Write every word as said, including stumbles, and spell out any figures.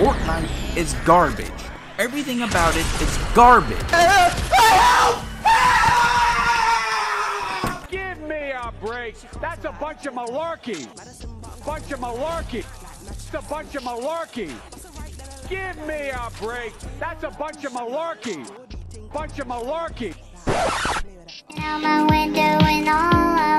Fortnite is garbage. Everything about it is garbage. Give me a break. That's a bunch of malarkey. Bunch of malarkey. It's a bunch of malarkey. Give me a break. That's a bunch of malarkey. Bunch of malarkey. Out my window and all